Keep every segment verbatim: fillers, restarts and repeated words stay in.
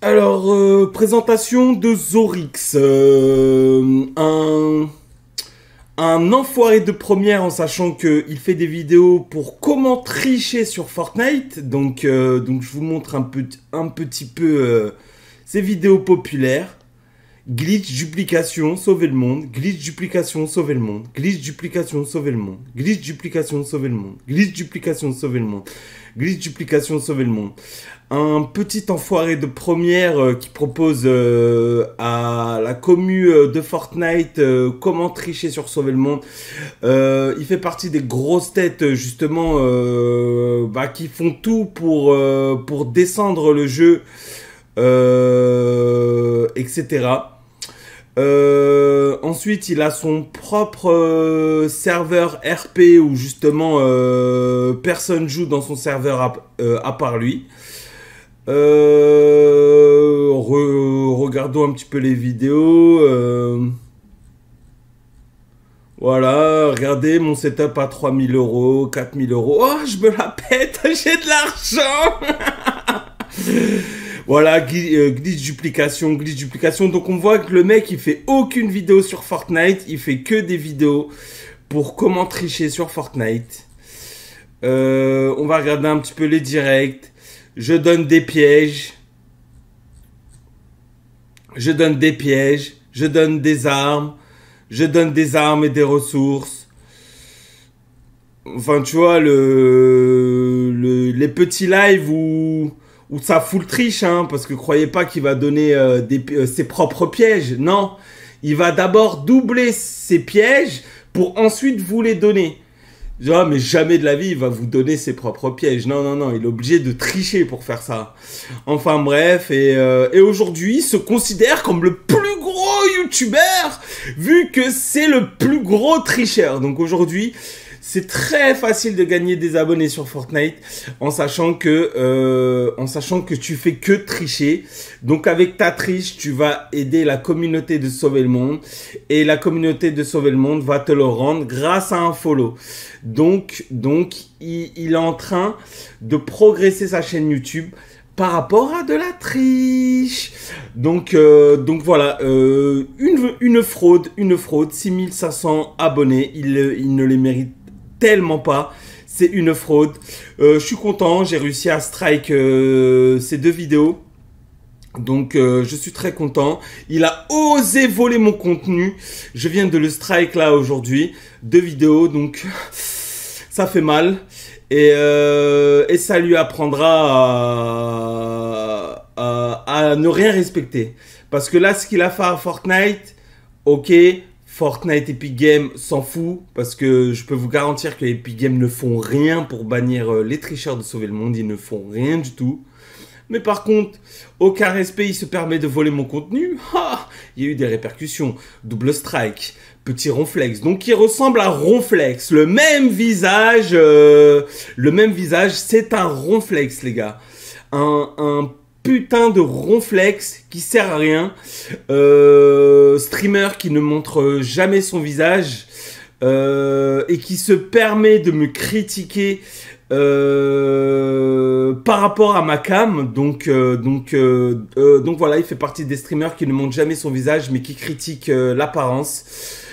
Alors, euh, présentation de Zorix. Euh, un, un enfoiré de première en sachant qu'il fait des vidéos pour comment tricher sur Fortnite. Donc, euh, donc je vous montre un, peu, un petit peu euh, ses vidéos populaires. Glitch, duplication, sauver le monde. Glitch, duplication, sauver le monde. Glitch, duplication, sauver le monde. Glitch, duplication, sauver le monde. Glitch, duplication, sauver le monde. Glitch, duplication, sauver le monde. Un petit enfoiré de première euh, qui propose euh, à la commu euh, de Fortnite euh, comment tricher sur sauver le monde. Euh, il fait partie des grosses têtes justement euh, bah, qui font tout pour, euh, pour descendre le jeu, euh, et cetera. Euh, ensuite, il a son propre euh, serveur R P où justement euh, personne joue dans son serveur à, euh, à part lui. Euh, re, regardons un petit peu les vidéos. Euh, voilà, regardez mon setup à trois mille euros, quatre mille euros. Oh, je me la pète, j'ai de l'argent. Voilà, glitch duplication, glitch duplication. Donc on voit que le mec il fait aucune vidéo sur Fortnite, il fait que des vidéos pour comment tricher sur Fortnite. Euh, on va regarder un petit peu les directs. Je donne des pièges. Je donne des pièges. Je donne des armes. Je donne des armes et des ressources. Enfin tu vois le, le les petits lives où Ou ça full triche, hein, parce que croyez pas qu'il va donner euh, des, euh, ses propres pièges. Non, il va d'abord doubler ses pièges pour ensuite vous les donner. Genre, mais jamais de la vie, il va vous donner ses propres pièges. Non, non, non, il est obligé de tricher pour faire ça. Enfin bref, et, euh, et aujourd'hui, il se considère comme le plus gros youtubeur, vu que c'est le plus gros tricheur. Donc aujourd'hui... c'est très facile de gagner des abonnés sur Fortnite en sachant que, euh, en sachant que tu fais que tricher. Donc avec ta triche, tu vas aider la communauté de Sauver le Monde. Et la communauté de Sauver le Monde va te le rendre grâce à un follow. Donc, donc il, il est en train de progresser sa chaîne YouTube par rapport à de la triche. Donc, euh, donc voilà, euh, une, une fraude, une fraude, six mille cinq cents abonnés. Il, il ne les mérite tellement pas, c'est une fraude. Euh, je suis content, j'ai réussi à strike euh, ces deux vidéos. Donc euh, je suis très content. Il a osé voler mon contenu. Je viens de le strike là aujourd'hui. Deux vidéos, donc ça fait mal. Et, euh, et ça lui apprendra à, à, à ne rien respecter. Parce que là, ce qu'il a fait à Fortnite, ok, Fortnite, Epic Games s'en fout parce que je peux vous garantir que Epic Games ne font rien pour bannir les tricheurs de Sauver le Monde. Ils ne font rien du tout. Mais par contre, aucun respect, il se permet de voler mon contenu. Ah, il y a eu des répercussions. Double strike, petit Ronflex. Donc il ressemble à Ronflex. Le même visage, euh, le même visage, c'est un Ronflex les gars. Un... un putain de Ronflex qui sert à rien, euh, streamer qui ne montre jamais son visage euh, et qui se permet de me critiquer euh, par rapport à ma cam. Donc, euh, donc, euh, euh, donc voilà, il fait partie des streamers qui ne montrent jamais son visage mais qui critiquent euh, l'apparence.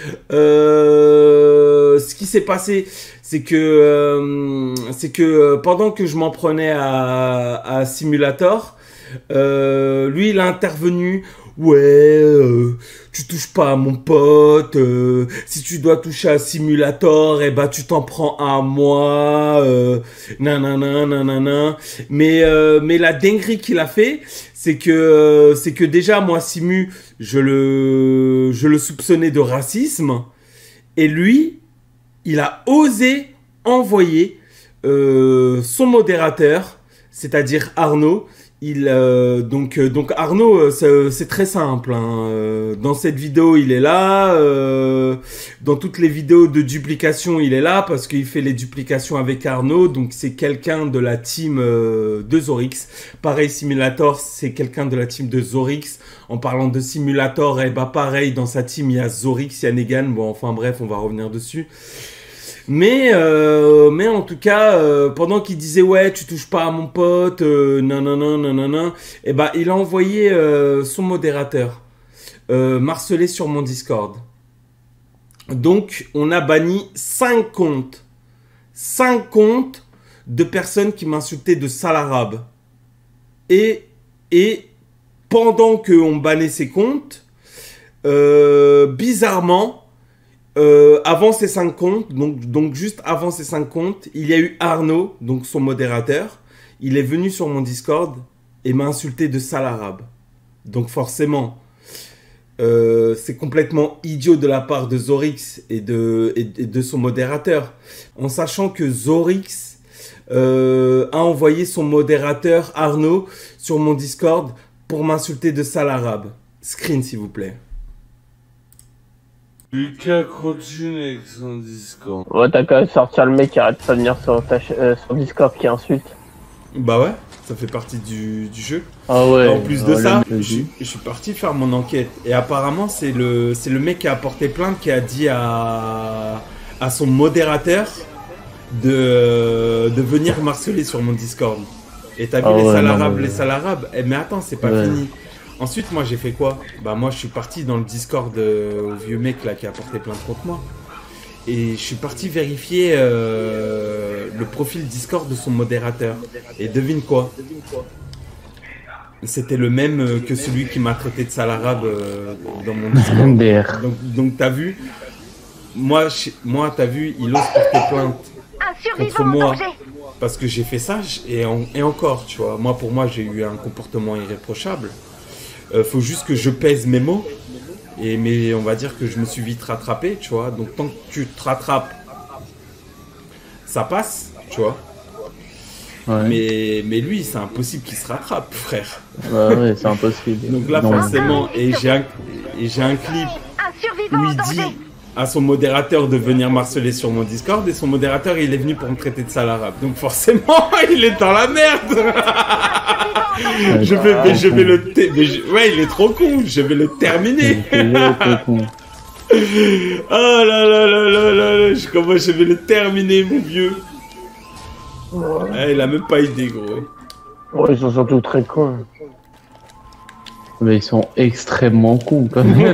Euh, ce qui s'est passé, c'est que, euh, c'est que pendant que je m'en prenais à, à Simulator, Euh, lui il a intervenu. Ouais, euh, tu touches pas à mon pote. Euh, si tu dois toucher à Simulator, eh ben tu t'en prends à moi. Euh, nanana, nanana. Mais euh, mais la dinguerie qu'il a fait, c'est que euh, c'est que déjà moi Simu, je le je le soupçonnais de racisme. Et lui, il a osé envoyer euh, son modérateur, c'est-à-dire Arnaud. Il, euh, donc, euh, donc Arnaud, c'est très simple. Hein. Euh, dans cette vidéo, il est là. Euh, dans toutes les vidéos de duplication, il est là parce qu'il fait les duplications avec Arnaud. Donc c'est quelqu'un de la team euh, de Zorix. Pareil, Simulator, c'est quelqu'un de la team de Zorix. En parlant de Simulator, eh bah pareil, dans sa team, il y a Zorix, il y a Negan. Bon, enfin bref, on va revenir dessus. Mais, euh, mais en tout cas, euh, pendant qu'il disait ouais, tu touches pas à mon pote, euh, non, non, non, non, non, non, et ben il a envoyé euh, son modérateur euh, marceler sur mon Discord. Donc, on a banni cinq comptes. cinq comptes de personnes qui m'insultaient de sale arabe. Et, et pendant qu'on bannait ces comptes, euh, bizarrement, euh, avant ces cinq comptes, donc, donc juste avant ces cinq comptes, il y a eu Arnaud, donc son modérateur. Il est venu sur mon Discord et m'a insulté de sale arabe. Donc forcément... Euh, c'est complètement idiot de la part de Zorix et de, et, et de son modérateur, en sachant que Zorix euh, a envoyé son modérateur Arnaud sur mon Discord pour m'insulter de sale arabe. Screen s'il vous plaît. Lucas continue avec son Discord. Ouais, t'as qu'à sortir le mec qui arrête pas de venir sur, ta euh, sur Discord qui insulte. Bah ouais, ça fait partie du, du jeu. Ah ouais. En plus de ouais, ça, je, je suis parti faire mon enquête. Et apparemment, c'est le, c'est le mec qui a porté plainte qui a dit à, à son modérateur de, de venir marceler sur mon Discord. Et t'as vu ah les ouais, sales non, arabes, mais... les sales arabes. Eh, mais attends, c'est pas ouais. fini. Ensuite, moi, j'ai fait quoi? Bah moi, je suis parti dans le Discord euh, au vieux mec là qui a porté plainte contre moi. Et je suis parti vérifier euh, le profil Discord de son modérateur. Et devine quoi? C'était le même que celui qui m'a traité de sale arabe euh, dans mon Discord. Donc, donc t'as vu, moi, je, moi t'as vu, il ose porter plainte contre moi parce que j'ai fait ça et, en, et encore, tu vois. Moi, pour moi, j'ai eu un comportement irréprochable. Euh, faut juste que je pèse mes mots. Et, mais on va dire que je me suis vite rattrapé, tu vois. Donc tant que tu te rattrapes, ça passe, tu vois. Ouais. Mais, mais lui, c'est impossible qu'il se rattrape, frère. Ouais, ouais, c'est impossible. Donc là, non, forcément, et j'ai un, et j'ai un clip où il dit à son modérateur de venir marceler sur mon Discord, et son modérateur, il est venu pour me traiter de sale arabe. Donc forcément, il est dans la merde. je vais, mais je vais le, mais je, ouais, il est trop con. Je vais le terminer. Oh là là là là là là, je, comment je vais le terminer, mon vieux. Ouais. Ah, il a même pas idée, gros. Ouais, ils sont surtout très cons. Mais ils sont extrêmement cons, quand même.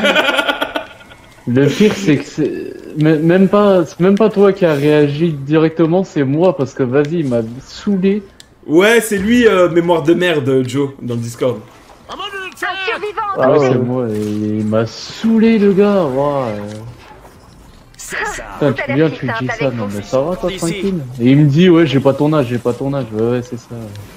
Le pire, c'est que c'est même pas, c'est même pas toi qui a réagi directement, c'est moi, parce que vas-y, il m'a saoulé. Ouais, c'est lui, euh, mémoire de merde, Joe, dans le Discord. Ah ouais, c'est moi, il m'a saoulé, le gars. Ouais. Putain, tu viens, tu dis ça, non mais ça va, toi, tranquille. Et il me dit, ouais, j'ai pas ton âge, j'ai pas ton âge. Ouais, ouais, c'est ça.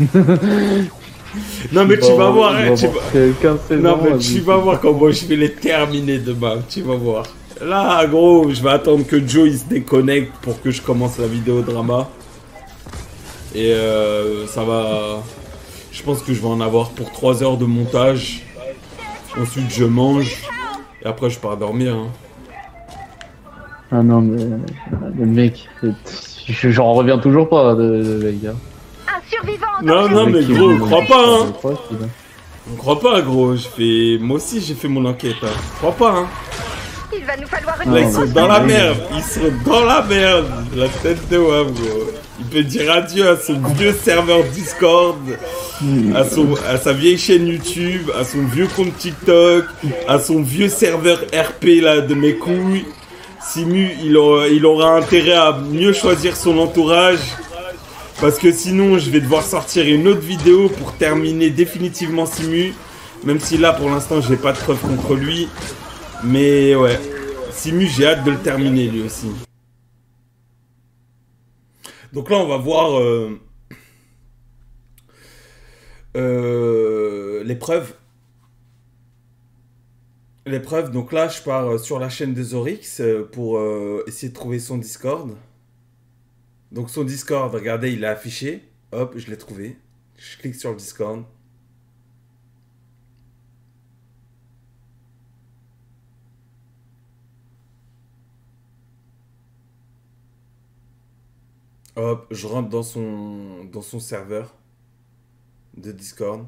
Non mais tu vas voir, hein, tu vas... Non mais tu vas voir comment je vais les terminer demain, tu vas voir. Là, gros, je vais attendre que Joe il se déconnecte pour que je commence la vidéo drama. Et euh, ça va... Je pense que je vais en avoir pour trois heures de montage. Ensuite, je mange. Et après, je pars dormir. Hein. Ah non, mais... Le mec... J'en reviens toujours pas, les gars. Un survivant. Non, non, mais gros, crois pas, hein. On croit pas, gros. Je fais... Moi aussi, j'ai fait mon enquête. Hein. Crois pas, hein. Il va nous falloir une... Là, ils sont dans la merde. Ils sont dans la merde. La tête de Wam, gros. Il peut dire adieu à son vieux serveur Discord, à, son, à sa vieille chaîne YouTube, à son vieux compte TikTok, à son vieux serveur R P là, de mes couilles. Simu, il aura, il aura intérêt à mieux choisir son entourage. Parce que sinon, je vais devoir sortir une autre vidéo pour terminer définitivement Simu. Même si là, pour l'instant, j'ai pas de preuves contre lui. Mais ouais, Simu, j'ai hâte de le terminer lui aussi. Donc là, on va voir euh, euh, les preuves. Les preuves. Donc là, je pars sur la chaîne de Zorix pour euh, essayer de trouver son Discord. Donc son Discord, regardez, il est affiché. Hop, je l'ai trouvé. Je clique sur le Discord. Hop, je rentre dans son, dans son serveur de Discord.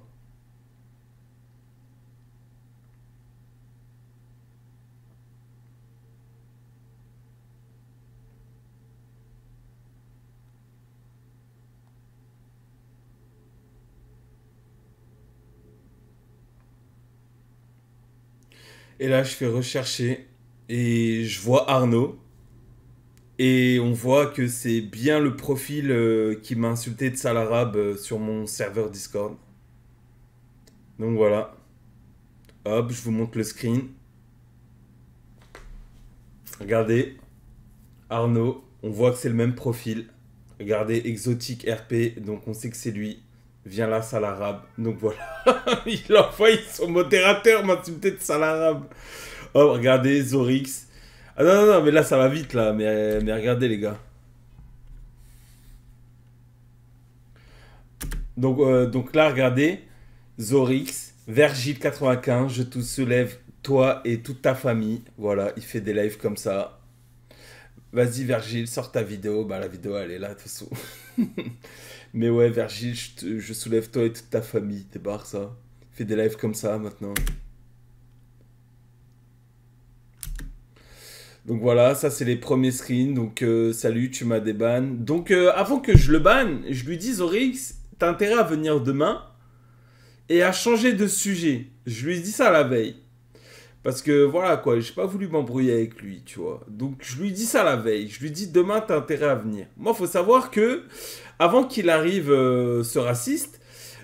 Et là, je fais rechercher et je vois Arnaud. Et on voit que c'est bien le profil euh, qui m'a insulté de sale arabe euh, sur mon serveur Discord. Donc voilà. Hop, je vous montre le screen. Regardez. Arnaud. On voit que c'est le même profil. Regardez, exotique R P. Donc on sait que c'est lui. Viens là, sale arabe. Donc voilà. Il a envoyé son modérateur m'insulter de sale arabe. Oh, regardez, Zorix. Ah non, non, non, mais là, ça va vite, là. Mais, mais regardez, les gars. Donc, euh, donc là, regardez. Zorix, Vergile quatre-vingt-quinze, je te soulève, toi et toute ta famille. Voilà, il fait des lives comme ça. Vas-y, Vergile, sors ta vidéo. Bah, la vidéo, elle est là, de toute façon. Mais ouais, Vergile, je, te- je soulève toi et toute ta famille. Débarque ça. Fais des lives comme ça, maintenant. Donc voilà, ça c'est les premiers screens. Donc euh, salut, tu m'as déban. Donc euh, avant que je le banne, je lui dis Zorix, t'as intérêt à venir demain et à changer de sujet. Je lui ai dit ça la veille. Parce que voilà quoi, j'ai pas voulu m'embrouiller avec lui, tu vois. Donc je lui dis ça la veille. Je lui dis demain t'as intérêt à venir. Moi faut savoir que avant qu'il arrive euh, ce raciste,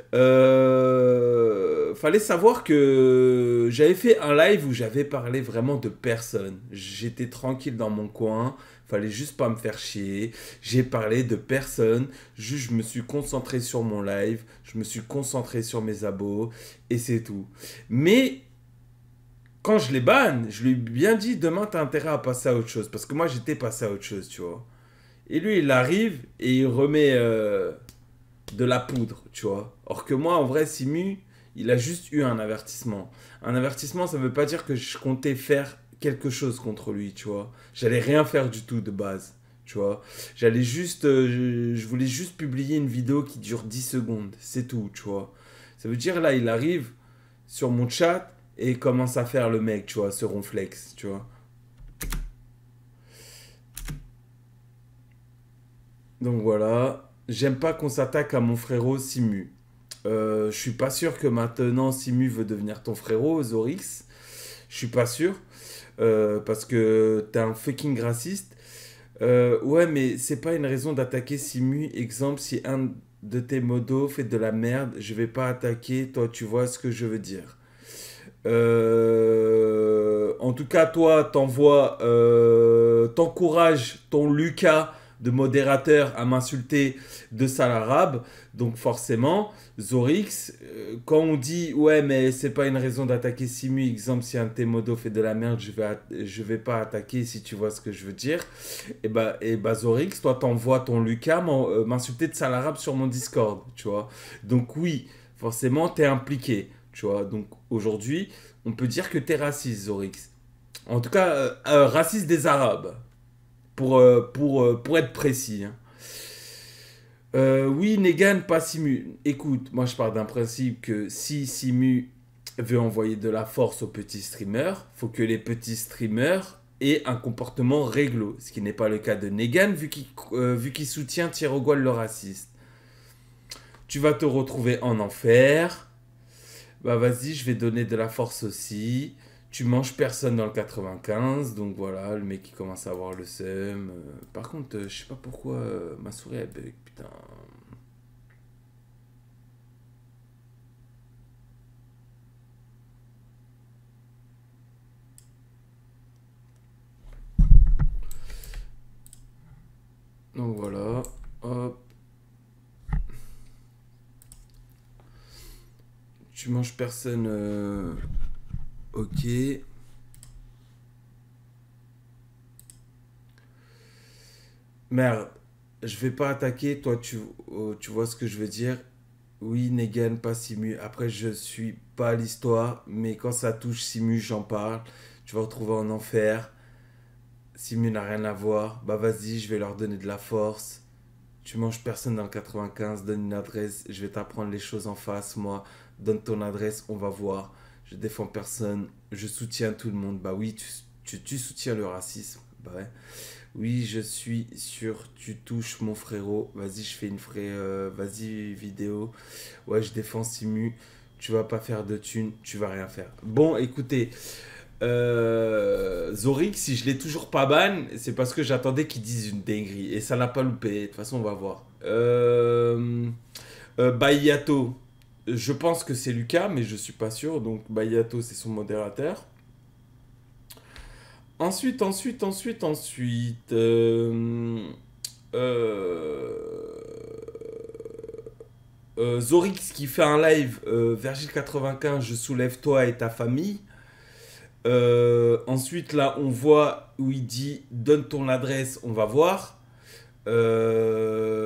euh, fallait savoir que j'avais fait un live où j'avais parlé vraiment de personne. J'étais tranquille dans mon coin, fallait juste pas me faire chier. J'ai parlé de personne, juste je me suis concentré sur mon live, je me suis concentré sur mes abos et c'est tout. Mais quand je les banne, je lui ai bien dit demain t'as intérêt à passer à autre chose parce que moi j'étais passé à autre chose, tu vois. Et lui il arrive et il remet euh, de la poudre, tu vois. Or que moi, en vrai, Simu, il a juste eu un avertissement. Un avertissement, ça veut pas dire que je comptais faire quelque chose contre lui, tu vois. J'allais rien faire du tout de base, tu vois. J'allais juste, euh, je, je voulais juste publier une vidéo qui dure dix secondes, c'est tout, tu vois. Ça veut dire, là, il arrive sur mon chat et il commence à faire le mec, tu vois, ce ronflex, tu vois. Donc voilà. J'aime pas qu'on s'attaque à mon frérot Simu. Euh, je suis pas sûr que maintenant Simu veut devenir ton frérot, Zorix. Je suis pas sûr. Euh, parce que t'es un fucking raciste. Euh, ouais, mais c'est pas une raison d'attaquer Simu. Exemple, si un de tes modos fait de la merde, je vais pas attaquer. Toi, tu vois ce que je veux dire. Euh, en tout cas, toi, t'envoies, euh, t'encourages ton Lucas de modérateur à m'insulter de sale arabe. Donc forcément, Zorix, euh, quand on dit ouais mais c'est pas une raison d'attaquer Simu, exemple si un de tes modos fait de la merde, je vais, at- je vais pas attaquer si tu vois ce que je veux dire. Et bah, et bah Zorix, toi t'envoies ton Lucas m'en- euh, m'insulter de sale arabe sur mon Discord, tu vois. Donc oui, forcément t'es impliqué, tu vois. Donc aujourd'hui, on peut dire que t'es raciste, Zorix. En tout cas, euh, euh, raciste des Arabes. Pour, euh, pour, euh, pour être précis. Hein. Euh, oui, Negan, pas Simu. Écoute, moi je pars d'un principe que si Simu veut envoyer de la force aux petits streamers, faut que les petits streamers aient un comportement réglo. Ce qui n'est pas le cas de Negan, vu qu'il euh, vu qu'il soutient Thierry le raciste. Tu vas te retrouver en enfer. Bah vas-y, je vais donner de la force aussi. Tu manges personne dans le quatre-vingt-quinze, donc voilà, le mec qui commence à avoir le seum. Euh, par contre, euh, je sais pas pourquoi euh, ma souris elle bug, putain. Donc voilà, hop. Tu manges personne, euh, ok. Merde, je vais pas attaquer, toi tu, oh, tu vois ce que je veux dire. Oui, Negan, pas Simu. Après, je suis pas à l'histoire, mais quand ça touche Simu, j'en parle. Tu vas retrouver en enfer. Simu n'a rien à voir. Bah vas-y, je vais leur donner de la force. Tu manges personne dans le quatre-vingt-quinze, donne une adresse, je vais t'apprendre les choses en face, moi. Donne ton adresse, on va voir. Je défends personne, je soutiens tout le monde. Bah oui, tu, tu, tu soutiens le racisme. Bah ouais. Oui, je suis sûr, tu touches mon frérot. Vas-y, je fais une vraie... euh, vas-y, vidéo. Ouais, je défends Simu. Tu vas pas faire de thunes, tu vas rien faire. Bon, écoutez, Euh, Zorix, si je l'ai toujours pas ban, c'est parce que j'attendais qu'il dise une dinguerie. Et ça n'a pas loupé. De toute façon, on va voir. Euh, euh, Bayato, je pense que c'est Lucas, mais je suis pas sûr. Donc Bayato, c'est son modérateur. Ensuite, ensuite, ensuite, ensuite... Euh, euh, euh, Zorix qui fait un live. Euh, Vergile quatre-vingt-quinze, je soulève toi et ta famille. Euh, ensuite, là, on voit où il dit « Donne ton adresse, on va voir euh, ».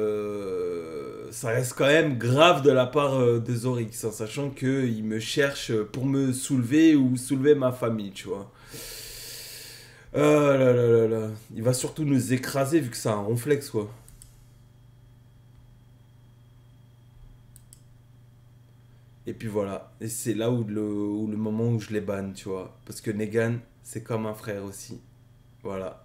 Ça reste quand même grave de la part euh, de Zorix, hein, sachant qu'il me cherche pour me soulever ou soulever ma famille, tu vois. Oh là là là là. Il va surtout nous écraser vu que c'est un ronflex, quoi. Et puis voilà. Et c'est là où le, où le moment où je les banne, tu vois. Parce que Negan, c'est comme un frère aussi. Voilà.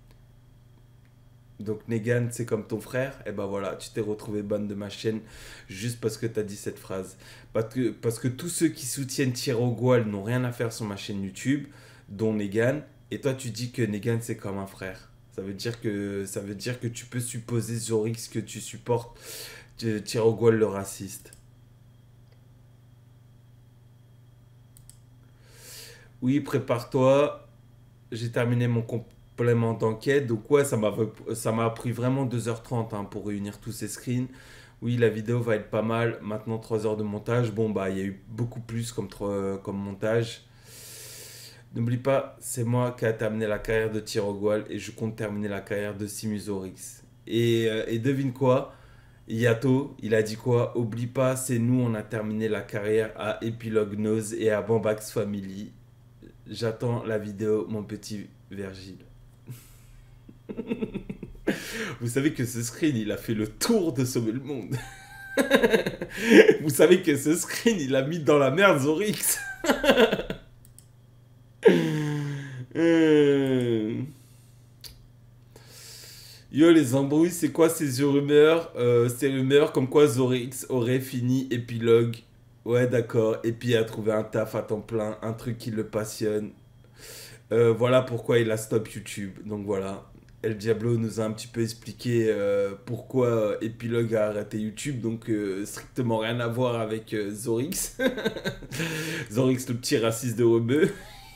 Donc Negan, c'est comme ton frère. Et ben voilà, tu t'es retrouvé ban de ma chaîne juste parce que t'as dit cette phrase. Parce que, parce que tous ceux qui soutiennent Tirogual n'ont rien à faire sur ma chaîne YouTube, dont Negan. Et toi, tu dis que Negan, c'est comme un frère. Ça veut dire que, ça veut dire que tu peux supposer, Zorix, que tu supportes Tirogual le raciste. Oui, prépare-toi. J'ai terminé mon complément d'enquête. Donc ouais, ça m'a ça m'a pris vraiment deux heures trente hein, pour réunir tous ces screens. Oui, la vidéo va être pas mal. Maintenant, trois heures de montage. Bon, bah, il y a eu beaucoup plus comme, comme montage. N'oublie pas, c'est moi qui a terminé la carrière de Tirogual et je compte terminer la carrière de Simuzorix. Et, euh, et devine quoi? Yato, il a dit quoi? Oublie pas, c'est nous, on a terminé la carrière à Epilogue Nose et à Bambax Family. J'attends la vidéo, mon petit Vergile. Vous savez que ce screen, il a fait le tour de sauver le monde. Vous savez que ce screen, il a mis dans la merde Zorix. euh... Yo les embrouilles, c'est quoi ces rumeurs? euh, Ces rumeurs comme quoi Zorix aurait fini Epilogue. Ouais, d'accord. Et puis il a trouvé un taf à temps plein, un truc qui le passionne. Euh, voilà pourquoi il a stop YouTube. Donc voilà. El Diablo nous a un petit peu expliqué euh, pourquoi Epilogue a arrêté YouTube. Donc euh, strictement rien à voir avec euh, Zorix. Zorix, le petit raciste de rebeu.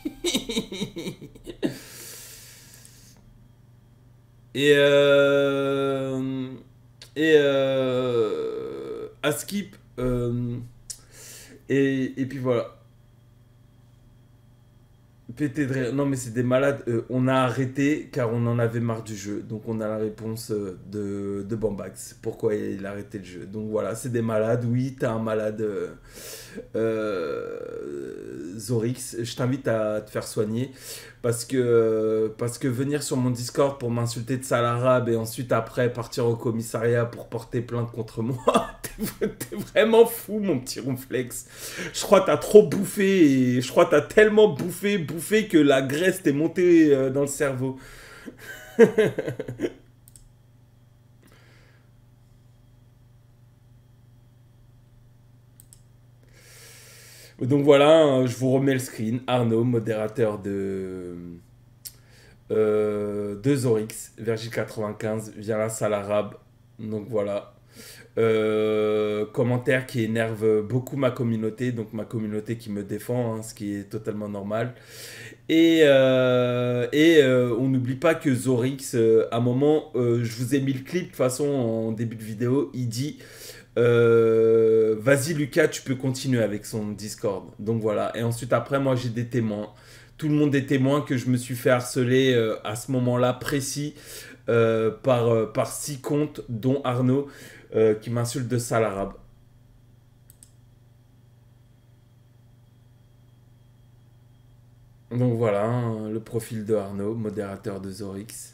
Et euh, et euh, à skip euh, et, et puis voilà. Pété de rire. Non mais c'est des malades. Euh, on a arrêté car on en avait marre du jeu. Donc on a la réponse euh, de, de Bambax. Pourquoi il a arrêté le jeu. Donc voilà, c'est des malades. Oui, t'as un malade euh, euh, Zorix. Je t'invite à te faire soigner. Parce que, parce que venir sur mon Discord pour m'insulter de sale arabe et ensuite après partir au commissariat pour porter plainte contre moi, t'es vraiment fou mon petit ronflex. Je crois que t'as trop bouffé et je crois que t'as tellement bouffé, bouffé que la graisse t'est montée euh, dans le cerveau. Donc voilà, je vous remets le screen. Arnaud, modérateur de, euh, de Zorix, Vergile quatre-vingt-quinze, via la salle arabe. Donc voilà. Euh, commentaire qui énerve beaucoup ma communauté, donc ma communauté qui me défend, hein, ce qui est totalement normal. Et, euh, et euh, on n'oublie pas que Zorix, euh, à un moment, euh, je vous ai mis le clip de toute façon en début de vidéo, il dit... Euh, vas-y Lucas, tu peux continuer avec son Discord. Donc voilà. Et ensuite après, moi j'ai des témoins. Tout le monde est témoin que je me suis fait harceler euh, à ce moment-là précis euh, par, euh, par six comptes, dont Arnaud, euh, qui m'insulte de sale arabe. Donc voilà, hein, le profil de Arnaud, modérateur de Zorix.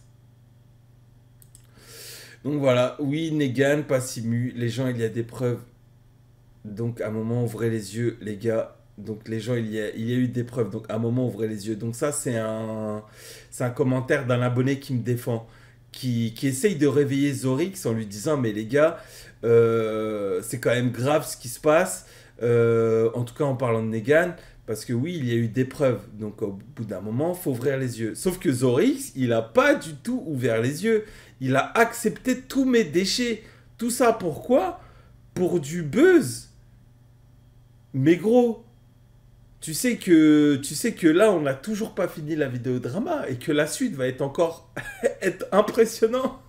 Donc voilà, oui, Negan, pas Simu, les gens, il y a des preuves. Donc à un moment, ouvrez les yeux, les gars. Donc les gens, il y a, il y a eu des preuves. Donc à un moment, ouvrez les yeux. Donc ça, c'est un, c'est un commentaire d'un abonné qui me défend. Qui, qui essaye de réveiller Zorix en lui disant, mais les gars, euh, c'est quand même grave ce qui se passe. Euh, en tout cas, en parlant de Negan. Parce que oui, il y a eu des preuves. Donc au bout d'un moment, il faut ouvrir les yeux. Sauf que Zorix, il n'a pas du tout ouvert les yeux. Il a accepté tous mes déchets. Tout ça pourquoi? Pour du buzz. Mais gros, tu sais que, tu sais que là, on n'a toujours pas fini la vidéo drama et que la suite va être encore être impressionnant.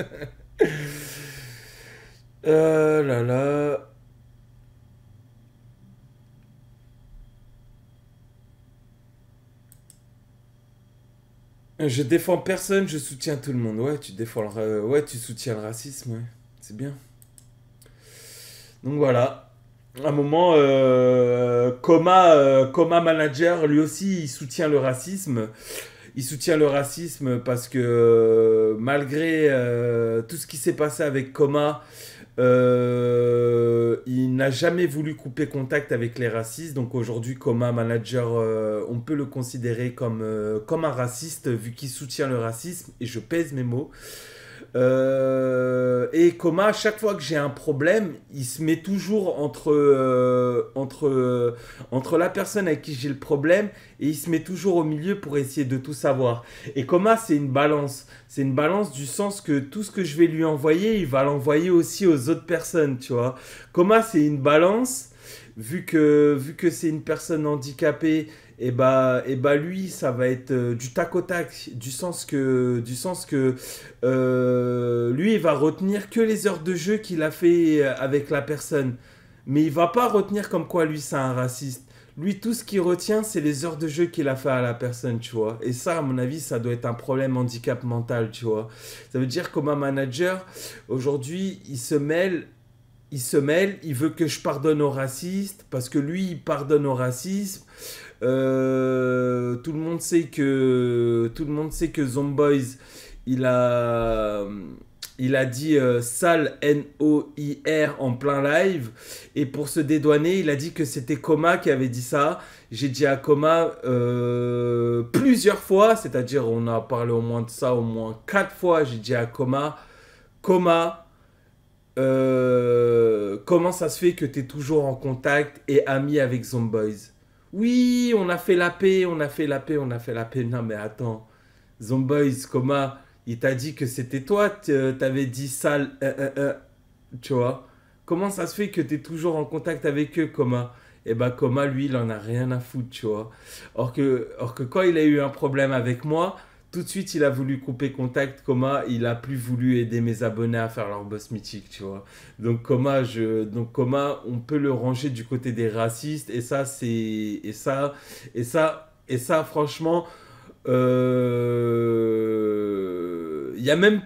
euh là là. Je défends personne, je soutiens tout le monde. Ouais, tu défends le ra- ouais, tu soutiens le racisme, ouais. C'est bien. Donc voilà. À un moment, euh, Coma, euh, Coma Manager, lui aussi, il soutient le racisme. Il soutient le racisme parce que euh, malgré euh, tout ce qui s'est passé avec Coma, euh, il n'a jamais voulu couper contact avec les racistes. Donc aujourd'hui, Coma Manager, euh, on peut le considérer comme, euh, comme un raciste vu qu'il soutient le racisme. Et je pèse mes mots. Euh, et Coma, à chaque fois que j'ai un problème, il se met toujours entre, euh, entre, euh, entre la personne avec qui j'ai le problème et il se met toujours au milieu pour essayer de tout savoir. Et Coma, c'est une balance. C'est une balance du sens que tout ce que je vais lui envoyer, il va l'envoyer aussi aux autres personnes, tu vois. Coma, c'est une balance. Vu que, vu que c'est une personne handicapée, et bah, et bah lui, ça va être euh, du tac au tac, du sens que, du sens que euh, lui, il va retenir que les heures de jeu qu'il a fait avec la personne. Mais il va pas retenir comme quoi lui, c'est un raciste. Lui, tout ce qu'il retient, c'est les heures de jeu qu'il a fait à la personne, tu vois. Et ça, à mon avis, ça doit être un problème handicap mental, tu vois. Ça veut dire comme un manager, aujourd'hui, il se mêle il se mêle, il veut que je pardonne aux racistes, parce que lui, il pardonne au racisme. Euh, tout le monde sait que tout le monde sait que Zomboys, il a il a dit euh, sale N O I R en plein live, et pour se dédouaner, il a dit que c'était Coma qui avait dit ça. J'ai dit à Coma euh, plusieurs fois, c'est-à-dire on a parlé au moins de ça au moins quatre fois. J'ai dit à Coma, Coma, Euh, comment ça se fait que tu es toujours en contact et ami avec Zomboys? Oui, on a fait la paix, on a fait la paix, on a fait la paix. Non, mais attends. Zomboys, comment il t'a dit que c'était toi, t'avais dit sale, euh, euh, euh, tu vois? Comment ça se fait que tu es toujours en contact avec eux, Coma? Et bah, Coma, lui, il en a rien à foutre, tu vois. Or que, or que quand il a eu un problème avec moi, tout de suite, il a voulu couper contact. Coma, il a plus voulu aider mes abonnés à faire leur boss mythique, tu vois. Donc Coma, je, donc Coma, on peut le ranger du côté des racistes. Et ça, c'est, et ça, et ça, et ça, franchement, euh, il y a même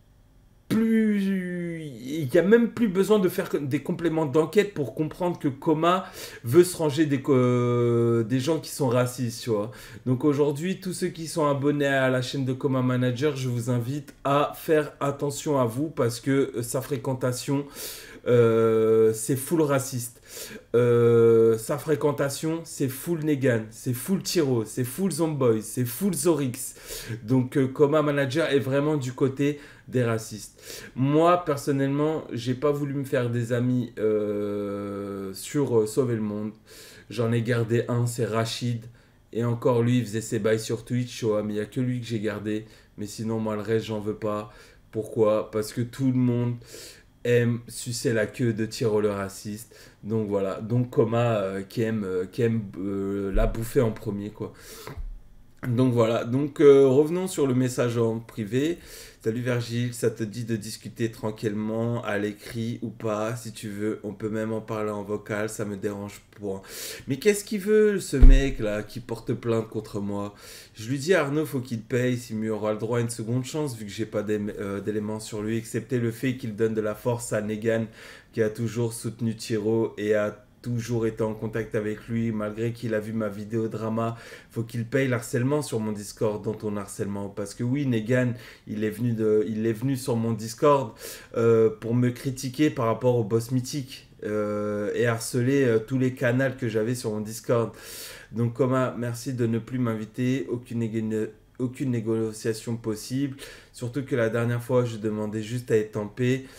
plus, il y a même plus besoin de faire des compléments d'enquête pour comprendre que Coma veut se ranger des, euh, des gens qui sont racistes, tu vois. Donc aujourd'hui, tous ceux qui sont abonnés à la chaîne de Coma Manager, je vous invite à faire attention à vous parce que sa fréquentation, euh, c'est full raciste. Euh, sa fréquentation, c'est full Negan, c'est full Tiro, c'est full Zomboys, c'est full Zorix. Donc euh, Coma Manager est vraiment du côté des racistes. Moi, personnellement, j'ai pas voulu me faire des amis euh, sur euh, Sauver le Monde. J'en ai gardé un, c'est Rachid. Et encore lui, il faisait ses bails sur Twitch, tu vois, mais il n'y a que lui que j'ai gardé. Mais sinon, moi, le reste, j'en veux pas. Pourquoi? Parce que tout le monde aime sucer la queue de Tiro le raciste. Donc voilà, donc Coma euh, qui aime, euh, qui aime euh, la bouffer en premier, quoi. Donc voilà, donc euh, revenons sur le message en privé. Salut Virgile, ça te dit de discuter tranquillement à l'écrit ou pas, si tu veux, on peut même en parler en vocal, ça me dérange pas. Mais qu'est-ce qu'il veut ce mec là qui porte plainte contre moi? Je lui dis Arnaud, faut qu'il paye, s'il me aura le droit à une seconde chance vu que j'ai pas euh, d'éléments sur lui, excepté le fait qu'il donne de la force à Negan qui a toujours soutenu Tiro et a toujours été en contact avec lui malgré qu'il a vu ma vidéo drama. Faut qu'il paye l'harcèlement sur mon Discord, dont ton harcèlement, parce que oui, Negan il est venu, de, il est venu sur mon Discord euh, pour me critiquer par rapport au boss mythique euh, et harceler euh, tous les canals que j'avais sur mon Discord. Donc Coma, merci de ne plus m'inviter, aucune négo- aucune négociation possible, surtout que la dernière fois je demandais juste à être en paix.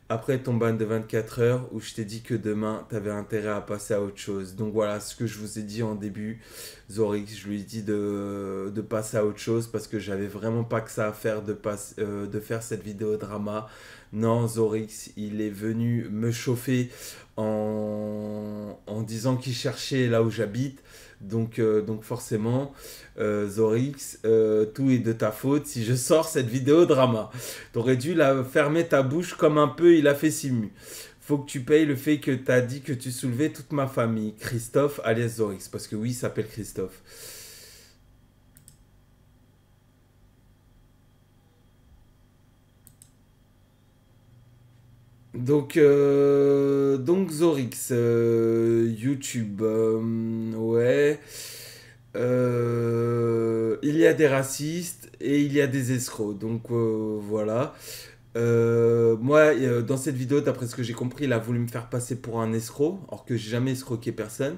après ton ban de vingt-quatre heures où je t'ai dit que demain, tu avais intérêt à passer à autre chose. Donc voilà ce que je vous ai dit en début. Zorix, je lui ai dit de, de passer à autre chose parce que j'avais vraiment pas que ça à faire de, passe, euh, de faire cette vidéo drama. Non, Zorix, il est venu me chauffer en, en disant qu'il cherchait là où j'habite. Donc, euh, donc forcément, euh, Zorix, euh, tout est de ta faute si je sors cette vidéo drama. T'aurais dû la fermer ta bouche comme un peu il a fait Simu. Faut que tu payes le fait que t'as dit que tu soulevais toute ma famille. Christophe alias Zorix, parce que oui, il s'appelle Christophe. Donc, euh, donc Zorix, euh, YouTube, euh, ouais, euh, il y a des racistes et il y a des escrocs, donc euh, voilà. Euh, moi, euh, dans cette vidéo, d'après ce que j'ai compris, il a voulu me faire passer pour un escroc, alors que j'ai jamais escroqué personne.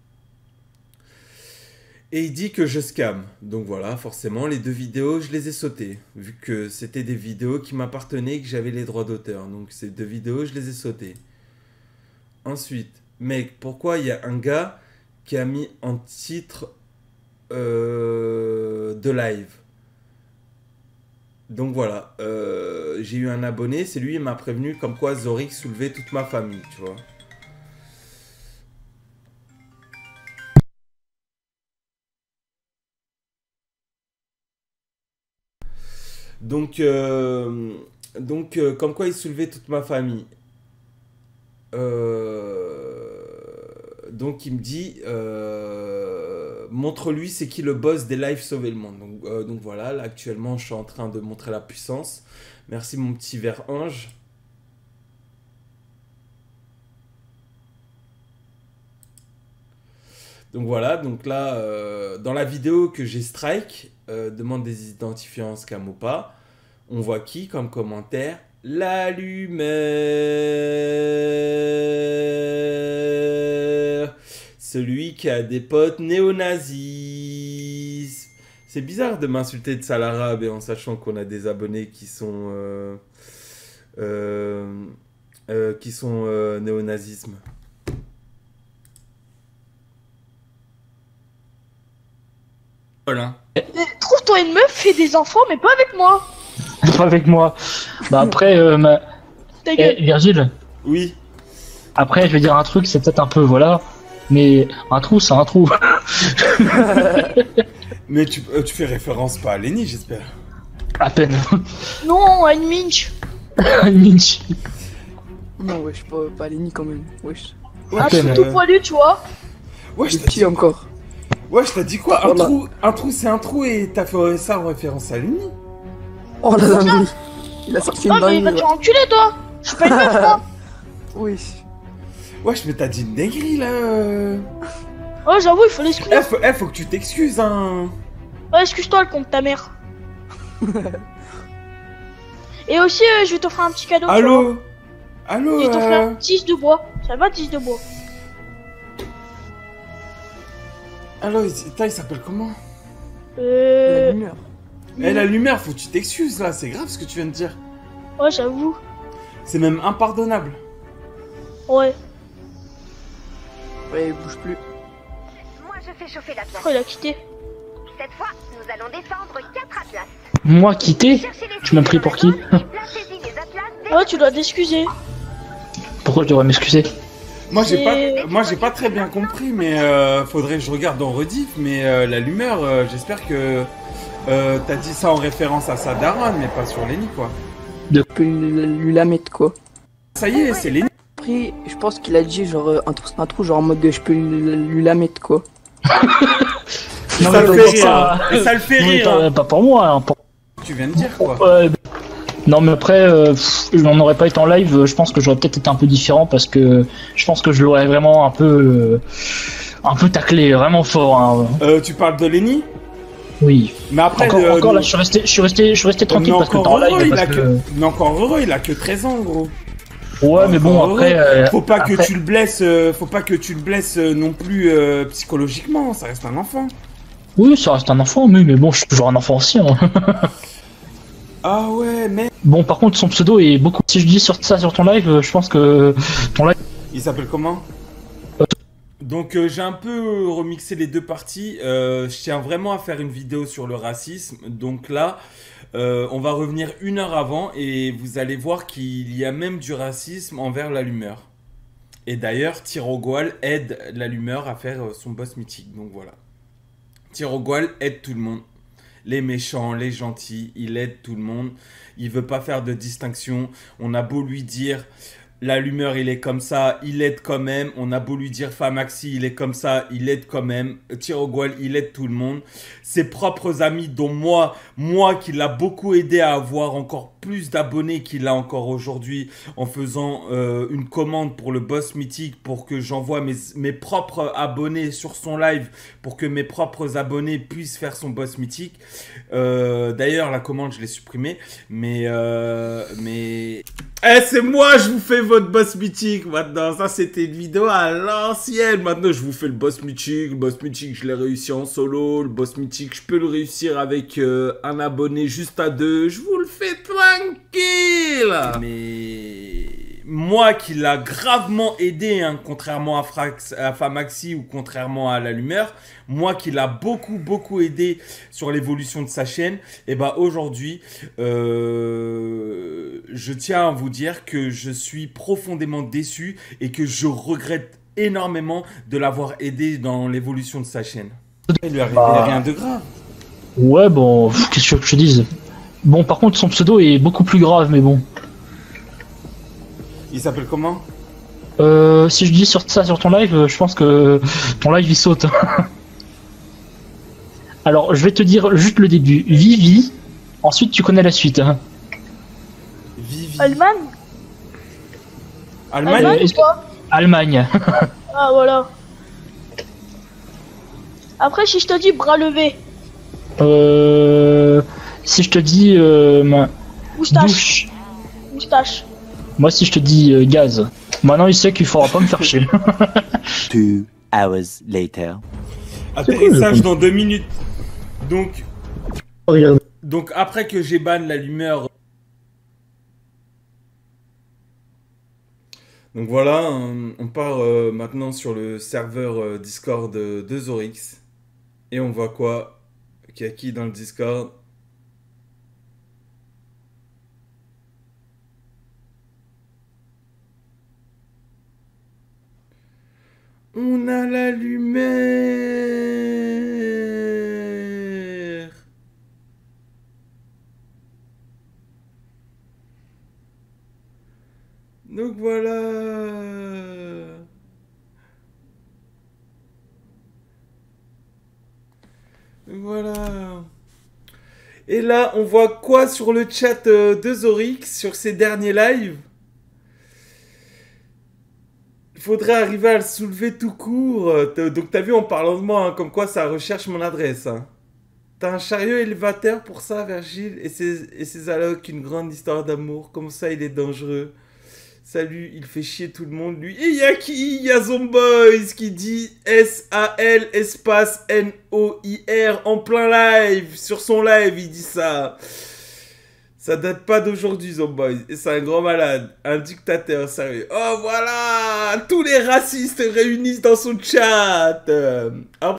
Et il dit que je scam. Donc voilà, forcément, les deux vidéos, je les ai sautées. Vu que c'était des vidéos qui m'appartenaient et que j'avais les droits d'auteur. Donc ces deux vidéos, je les ai sautées. Ensuite, mec, pourquoi il y a un gars qui a mis en titre euh, de live? Donc voilà, euh, j'ai eu un abonné, c'est lui qui m'a prévenu comme quoi Zorix soulevait toute ma famille, tu vois. Donc, euh, donc euh, comme quoi il soulevait toute ma famille. Euh, donc il me dit, euh, montre-lui c'est qui le boss des lives Sauver le Monde. Donc, euh, donc voilà, là actuellement je suis en train de montrer la puissance. Merci mon petit ver ange. Donc voilà, donc là, euh, dans la vidéo que j'ai strike, euh, demande des identifiants scam ou pas, on voit qui comme commentaire? La Lumeur, celui qui a des potes néo-nazis. C'est bizarre de m'insulter de sale arabe et en sachant qu'on a des abonnés qui sont, euh, euh, euh, qui sont euh, néo-nazisme. Voilà. Trouve-toi une meuf, fais des enfants, mais pas avec moi. Pas avec moi. Bah après, euh, ma... Ta gueule. Eh, Virgile, Oui. après je vais dire un truc, c'est peut-être un peu, voilà, mais un trou c'est un trou. Mais tu, euh, tu fais référence pas à Lenny, j'espère. À peine. Non, à une minch. Minch. Non, wesh, pas, pas Lenny quand même. Wesh. Un peine, truc tout euh, poilu, tu vois. Ouais, je Et t'ai dit, qui encore? ouais, je t'ai dit quoi? Un Voilà. trou, un trou c'est un trou et t'as fait ça en référence à Lenny. Oh la dinguerie. Il a sorti une Ah, mais dinguerie. va te là. faire enculer, toi. Je suis pas une meuf, moi. Oui. Wesh, mais t'as dit une dinguerie là. euh. Oh, j'avoue, il faut l'excuser. Eh, faut, eh, faut que tu t'excuses, hein. Ouais, excuse-toi, le compte ta mère. Et aussi, euh, je vais t'offrir un petit cadeau. tu vois. Allô? Allô? Je vais t'offrir euh... un dix de bois. Ça va, dix de bois. Allô, il, putain, il s'appelle comment? La Euh. lumière. Eh, la lumière, faut que tu t'excuses là, c'est grave ce que tu viens de dire. Ouais, j'avoue. C'est même impardonnable. Ouais. Ouais, il bouge plus. Moi, je fais chauffer la place. Oh, il a quitté. Cette fois, nous allons descendre quatre atlas. Moi quitté? Cherchez les Tu m'as pris pour qui? et placez-y les atlas dès- Ouais, tu dois t'excuser. Pourquoi je devrais m'excuser? Moi j'ai Et- pas, moi j'ai pas très bien compris, mais euh, faudrait que je regarde en rediff. Mais euh, la lumière, euh, j'espère que euh, t'as dit ça en référence à sa daronne, mais pas sur Lenny quoi. Je peux lui, lui la mettre quoi. Ça y est, c'est Lenny. Après, je pense qu'il a dit genre euh, un trou, un trou genre en mode de je peux lui, lui la mettre quoi. Non, ça mais le pas- fait rire. Et ça le fait Oui, rire. pas, hein. pas pour moi, hein, pour- Tu viens de dire quoi. Ouais, bah, non mais après, euh, pff, je n'en aurais pas été en live, euh, je pense que j'aurais peut-être été un peu différent parce que je pense que je l'aurais vraiment un peu, euh, un peu taclé, vraiment fort. Hein. Euh, tu parles de Lenny. Oui. Mais après, Encore, euh, encore là, je suis resté, je suis resté, je suis resté tranquille mais parce que encore t'es en heureux, live. il a Parce que... que... mais encore heureux, il a que treize ans gros. Ouais, mais bon Encore après. heureux. euh, Faut pas que après- tu le blesses, euh, faut pas que tu le blesses euh, non plus euh, psychologiquement, ça reste un enfant. Oui, ça reste un enfant, oui, mais bon, je suis toujours un enfant aussi. Hein. Ah ouais, mais... Bon, par contre, son pseudo est beaucoup... Si je dis sur ça sur ton live, je pense que ton live... Il s'appelle comment? Donc euh, j'ai un peu remixé les deux parties. Euh, je tiens vraiment à faire une vidéo sur le racisme. Donc là, euh, on va revenir une heure avant et vous allez voir qu'il y a même du racisme envers l'allumeur. Et d'ailleurs, Tirogual aide l'allumeur à faire son boss mythique. Donc voilà. Tirogual aide tout le monde. Les méchants, les gentils, il aide tout le monde. Il veut pas faire de distinction. On a beau lui dire... L'allumeur, il est comme ça, il aide quand même. On a beau lui dire Famaxi, il est comme ça, il aide quand même. Tirogual, il aide tout le monde. Ses propres amis, dont moi, moi qui l'a beaucoup aidé à avoir encore plus d'abonnés qu'il a encore aujourd'hui, en faisant euh, une commande pour le boss mythique, pour que j'envoie mes, mes propres abonnés sur son live, pour que mes propres abonnés puissent faire son boss mythique. Euh, D'ailleurs, la commande, je l'ai supprimée. Mais... Euh, mais... Eh, c'est moi, je vous fais votre boss mythique maintenant. Ça, c'était une vidéo à l'ancienne. Maintenant, je vous fais le boss mythique. Le boss mythique, je l'ai réussi en solo. Le boss mythique, je peux le réussir avec euh, un abonné juste à deux. Je vous le fais tranquille. Mais moi qui l'a gravement aidé, hein, contrairement à, Frax, à Famaxi ou contrairement à l'allumeur, moi qui l'a beaucoup, beaucoup aidé sur l'évolution de sa chaîne, et bah aujourd'hui, euh, je tiens à vous dire que je suis profondément déçu et que je regrette énormément de l'avoir aidé dans l'évolution de sa chaîne. Il lui arrivait bah... rien de grave. Ouais, bon, qu'est-ce que je te dise? Bon, par contre, son pseudo est beaucoup plus grave, mais bon. Il s'appelle comment? Euh, si je dis sur ça sur ton live, je pense que ton live il saute. Alors, je vais te dire juste le début. Vivi, ensuite tu connais la suite. Vivi. Allemagne. Allemagne. Allemagne ou quoi? Allemagne. Ah, voilà. Après, si je te dis bras levé. Euh, si je te dis euh, Moustache. douche. Moustache. Moi, si je te dis euh, gaz. Maintenant, il sait qu'il faudra pas me faire chier. Two hours later. Atterrissage dans deux minutes. Donc, Regarde. donc après que j'ai ban l'allumeur. Donc voilà, on part euh, maintenant sur le serveur euh, Discord de Zorix. Et on voit quoi? Qu'il y a qui dans le Discord? On a la lumière. Donc voilà. Donc voilà. Et là, on voit quoi sur le chat euh, de Zorix sur ses derniers lives? Il faudrait arriver à le soulever tout court. Donc t'as vu en parlant de moi, hein, comme quoi ça recherche mon adresse. Hein. T'as un chariot élévateur pour ça, Virgile, et ses, et ses allocs, une grande histoire d'amour. Comme ça, il est dangereux. Salut, il fait chier tout le monde, lui. Et y'a qui? Y'a Zomboys qui dit S A L espace N O I R en plein live. Sur son live, il dit ça. Ça date pas d'aujourd'hui, Zomboys. Et c'est un grand malade. Un dictateur, sérieux. Oh, voilà! Tous les racistes réunis dans son chat. Euh,